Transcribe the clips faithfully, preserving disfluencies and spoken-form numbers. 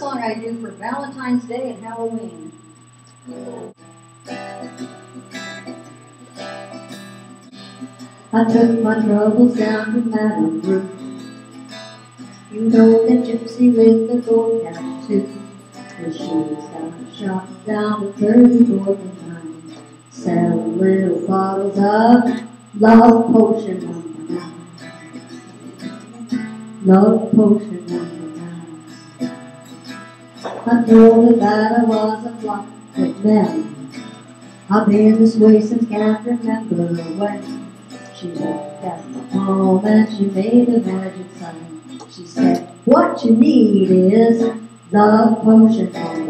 song I do for Valentine's Day and Halloween. I took my troubles down to Madame Ruth. You know the gypsy with the gold cap too. And she was got a shop down to thirty-fourth and nine. Seven little bottles of love potion number nine. Love potion number nine. I told her that I was a flock with men. I've been this way since can't remember when. She looked at my palm and she made a magic sign. She said, what you need is love potion number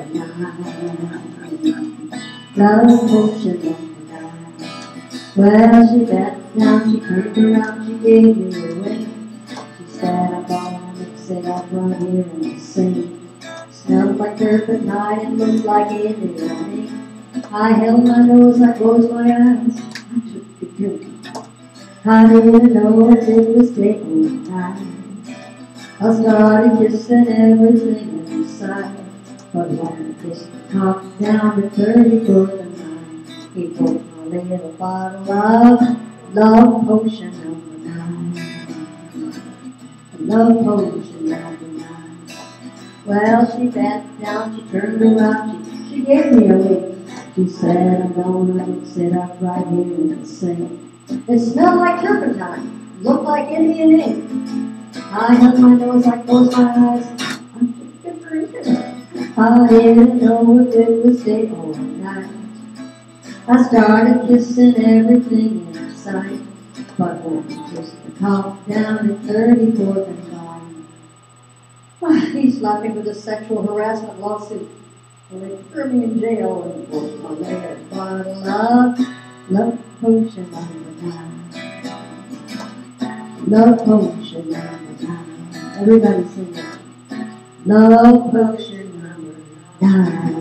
nine. Love potion number nine. Well, she bent down, she turned around, she gave me a wink. She said, I'm gonna mix it up right here in the sink. Smelled like turpentine and looked like Indian ink. I held my nose, I closed my eyes, I took the drink. I didn't know if it was day or night. I started kissing everything inside. But when I kissed the top down to thirty-fourth and nine, he broke my little bottle of love potion number nine. Love potion number nine. Well, she bent down, she turned around, she, she gave me a wink. She said, I'm gonna mix it up right here in the sink. It smelled like turpentine, looked like Indian ink. I held my nose, I closed my eyes, I took a drink. I didn't know if it was day or night. I started kissing everything in sight. But when I kissed the top down at thirty-fourth and nine, he slapped me with a sexual harassment lawsuit. And they threw me in jail and forced my leg bottle of love potion number nine. Love potion number nine. Everybody sing it. Love potion number nine.